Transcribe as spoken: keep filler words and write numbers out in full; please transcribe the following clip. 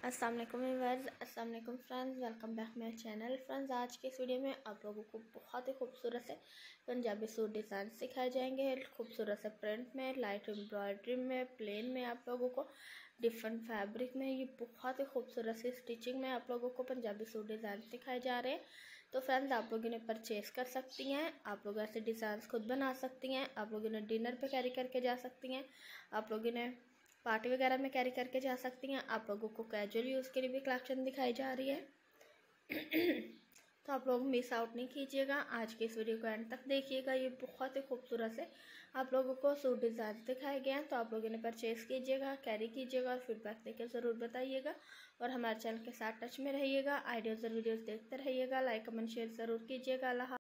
अस्सलाम वालेकुम व्यूअर्स, अस्सलाम वालेकुम friends, welcome back my channel. Friends, आज के इस वीडियो में आप लोगों को बहुत ही खूबसूरत से पंजाबी सूट डिज़ाइन सिखाए जाएंगे। खूबसूरत से प्रिंट में, लाइट एम्ब्रॉयडरी में, प्लेन में, आप लोगों को डिफरेंट फैब्रिक में, ये बहुत ही खूबसूरत सी स्टिचिंग में आप लोगों को पंजाबी सूट डिज़ाइन सिखाए जा रहे हैं। तो फ्रेंड्स, आप लोग इन्हें परचेज़ कर सकती हैं। आप लोग ऐसे डिज़ाइन खुद बना सकती हैं। आप लोग इन्हें डिनर पे कैरी करके जा सकती हैं। आप लोग इन्हें पार्टी वगैरह में कैरी करके जा सकती हैं। आप लोगों को कैजुअल यूज़ के लिए भी कलेक्शन दिखाई जा रही है। तो आप लोग मिस आउट नहीं कीजिएगा, आज के इस वीडियो को एंड तक देखिएगा। ये बहुत ही खूबसूरत से आप लोगों को सूट डिज़ाइन दिखाए गए हैं। तो आप लोग इन्हें परचेज़ कीजिएगा, कैरी कीजिएगा और फीडबैक देकर ज़रूर बताइएगा। और हमारे चैनल के साथ टच में रहिएगा। आइडियाज़ और वीडियोज़ देखते रहिएगा। लाइक कमेंट शेयर ज़रूर कीजिएगा। अल्लाह।